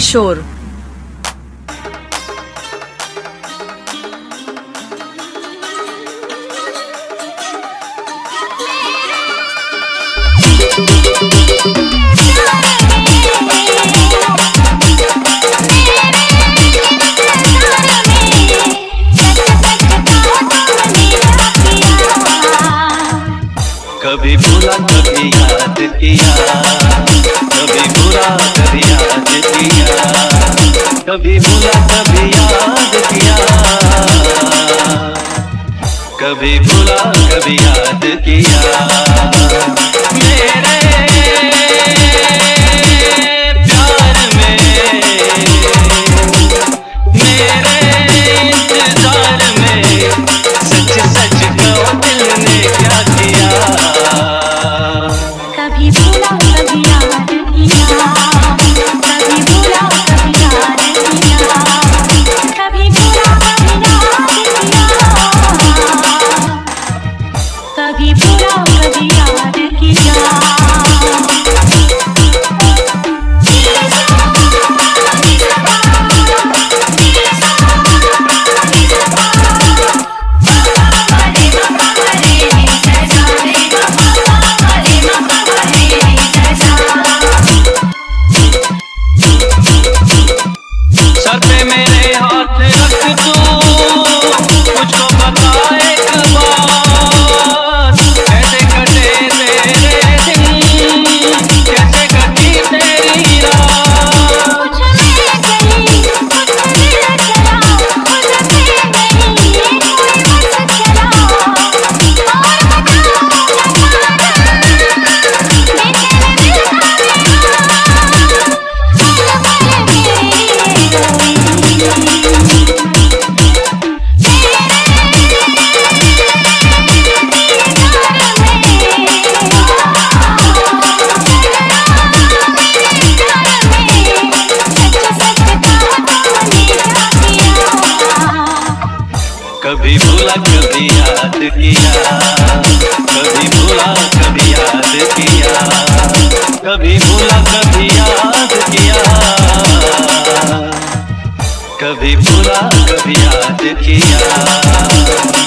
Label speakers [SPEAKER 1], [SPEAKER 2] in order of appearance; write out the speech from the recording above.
[SPEAKER 1] किशोर।
[SPEAKER 2] कभी भूला कभी याद किया, कभी बुरा कभी याद किया, कभी भूला कभी याद किया, कभी भूला कभी याद किया। मेरे प्यार में, मेरे इंतजार में, सच सच कहो दिल ने क्या किया।
[SPEAKER 3] कभी भूला कभी याद किया, कभी भूला कभी याद किया, कभी भूला कभी याद किया, कभी भूला कभी याद किया।
[SPEAKER 2] सर पे मेरे हाथ रख तू, मुझको बता एक बार, कैसे कटे तेरे दिन, कैसे कटी तेरी रात।
[SPEAKER 3] कुछ मैं गई कुछ दिल चला, मुझसे नहीं कोई बस चला, और
[SPEAKER 2] कभी भूला कभी याद किया, कभी भूला कभी याद किया, कभी भूला कभी याद किया, कभी भूला कभी याद किया।